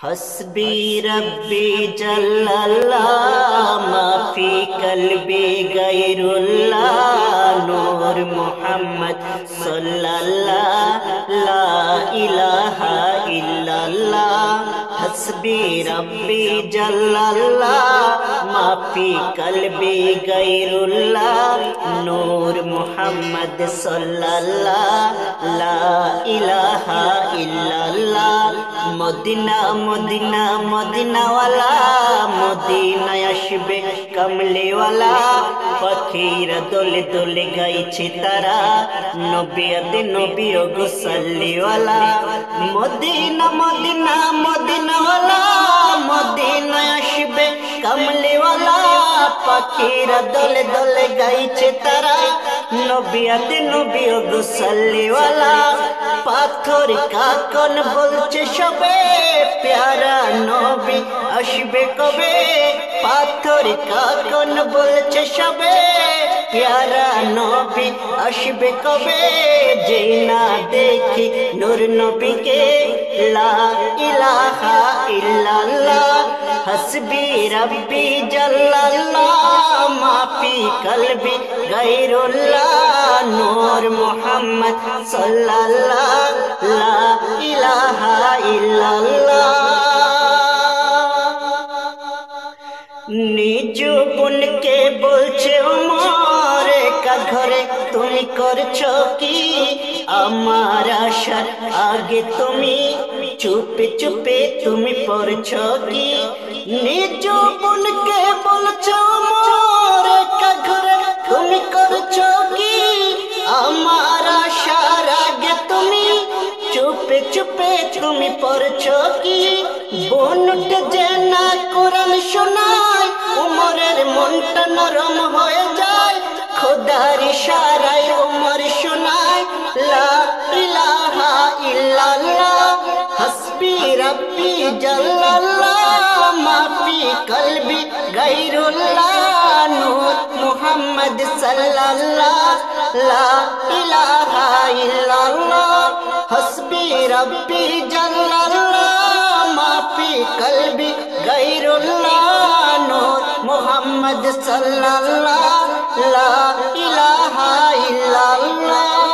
हस्बी रब्बी जल्लल्लाह माफी कल्बी गैरुल्लाह नूर मोहम्मद सल्लल्लाह ला इलाहा इल्लल्लाह। हस्बी रब्बी जल्लल्लाह माफी कल्बी गैरुल्लाह नूर मोहम्मद सल्लल्लाह ला इलाहा इल्लल्लाह। मदीना मदीना मदीना वाला मदीना आसबे कमले वाला पाखिरा दोले दोले गाइছে तारा नबी आदि नबी गो सल्ली वाला। मदीना मदीना मदीना वाला मदीना आसबे कमले वाला पाखिरा दोले दोले गाइছে तारा नबी आदि नबी गो सल्ली वाला। पाथर काकन बोलছে সবে प्यारा नबी আসবে कबे। पाथर काकन बोलছে সবে प्यारा नबी আসবে कबे। যে না দেখি নূর নবীকে লা ইলাহা ইল্লাল্লাহ। हस्बी रब्बी जल्लल्लाह माफी कल्बी गैरुल्लाह नूर मोहम्मद सल्लल्लाह ला इलाहा इल्लल्लाह। निज বোন কে বলছে ওমর একা ঘরে তুমি করছো কি। আমার আসার আগে তুমি চুপে চুপে তুমি পড়ছো কি। নিজ বোন কে বলছো ওমর একা ঘরে তুমি করছো কি। আমার আসার আগে তুমি চুপে চুপে তুমি পড়ছো কি। বোনটা যে না কোরআন শোনায় উমরের মনটা নরম হয়ে যায়। খোদার ইশারায় উমর শোনায় লা ইলাহা ইল্লাল্লাহ। हस्बी रब्बी जल्लल्लाह माफी कल्बी गैरुल्लाह नूर मोहम्मद सल्लल्लाह ला इलाहा इल्लल्लाह। हस्बी रब्बी जल्लल्लाह माफी कल्बी गैरुल्लाह नूर मोहम्मद सल्लल्लाह ला इलाहा इल्लल्लाह।